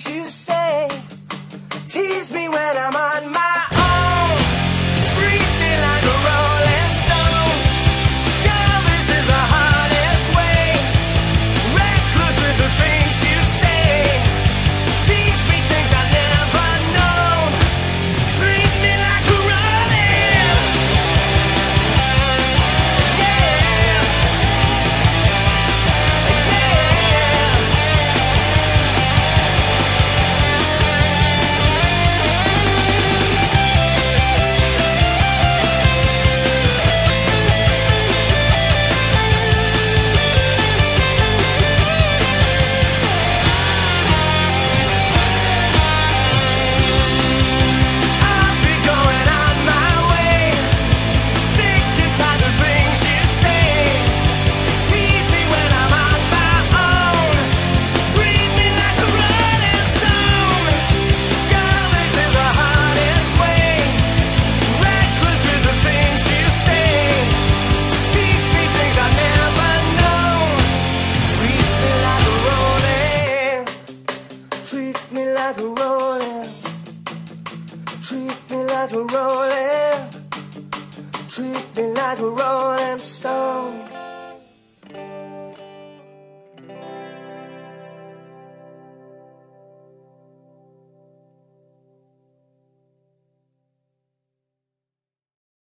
you say. Tease me when I'm on my own. Treat me like a rolling stone. Girl, this is the hardest way. Reckless with the things you say. Teach me things I never known. Treat me like a rolling. Yeah. Treat me like a rolling. Treat me like a rolling. Treat me like a rolling stone.